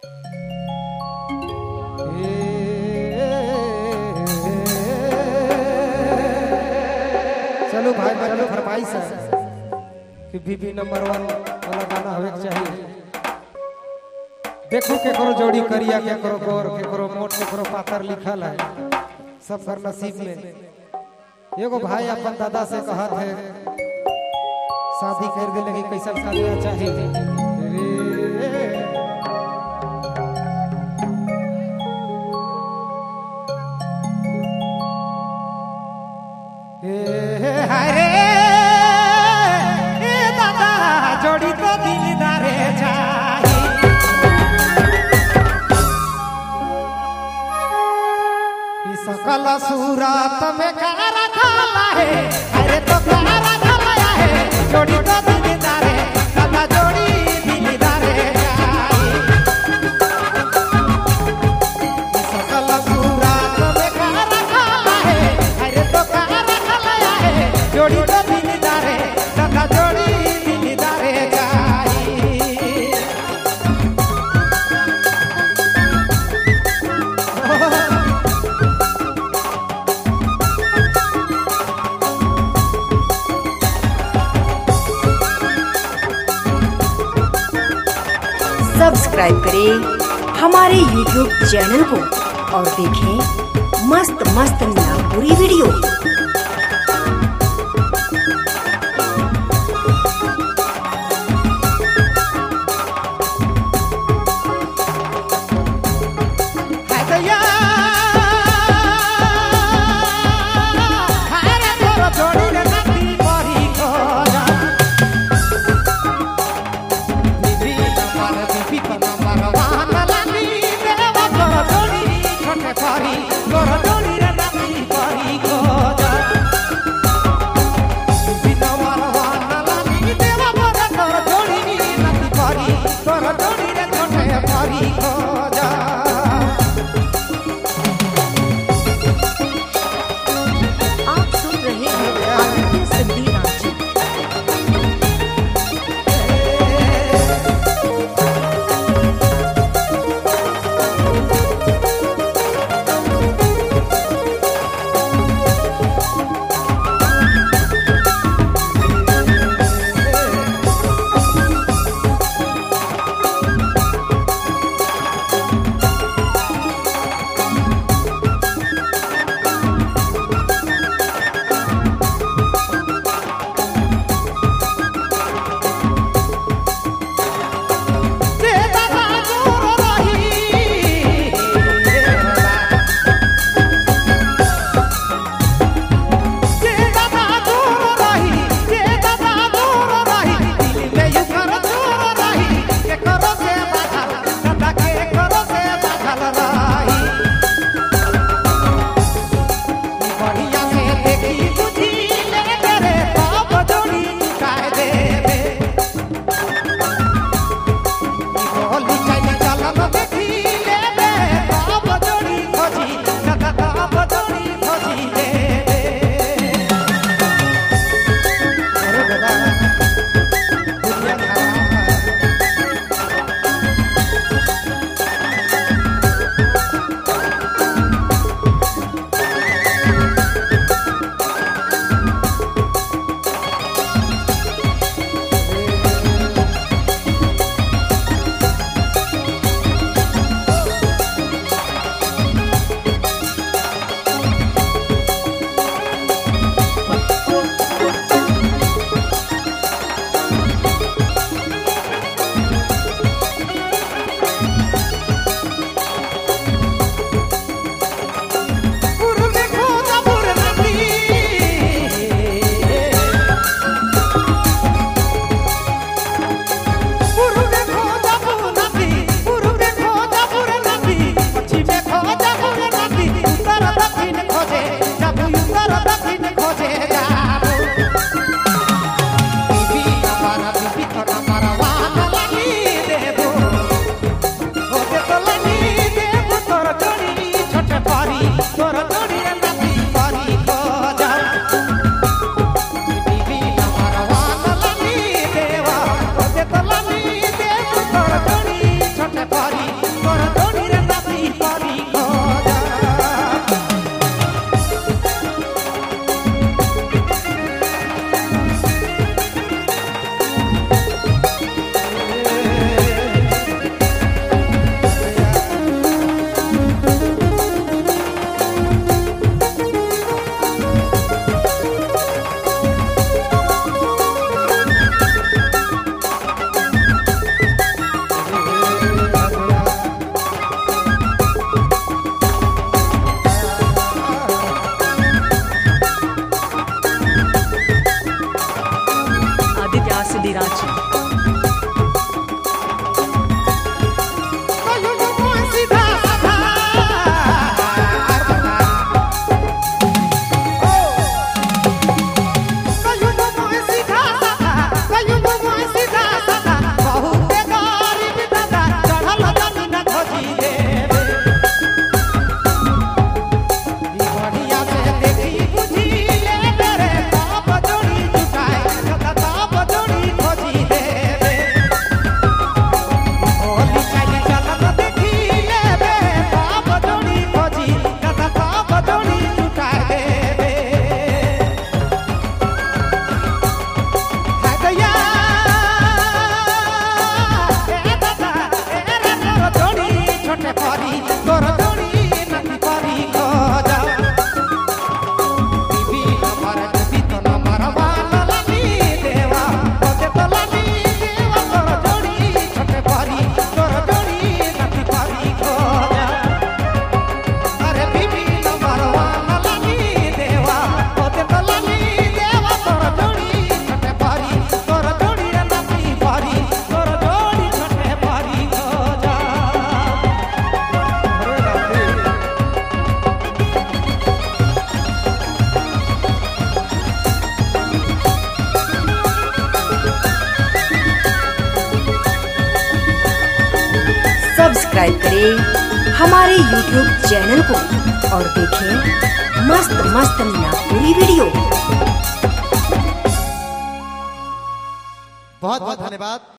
चलो भाई बच्चों फरमाइश है कि बीबी नंबर 1 वाला गाना होवे के चाहिए। देखो के करो जोड़ी करिया के करो गोर के करो मोट के करो पातर लिखल है सब कर नसीब में। एगो भाई अपन दादा से कहा थे शादी कर दे लगी कैसा शादी चाहिए हरे दादा जोड़ी तो दिलदारे चाहिए। सकल सूरत में कारा खाला है अरे तो कारा खाला है जोड़ी तो दिलदारे दादा जोड़ी दिलदारे चाहिए। सकल सूरत में कारा खाला है अरे तो कारा खाला है जोड़ी तो दिलदारे दादा जोड़ी दिलदारे चाहिए। सब्सक्राइब करें हमारे YouTube चैनल को और देखें मस्त मस्त नागपुरी वीडियो। सब्सक्राइब करें हमारे YouTube चैनल को और देखें मस्त मस्त नागपुरी वीडियो। बहुत बहुत धन्यवाद।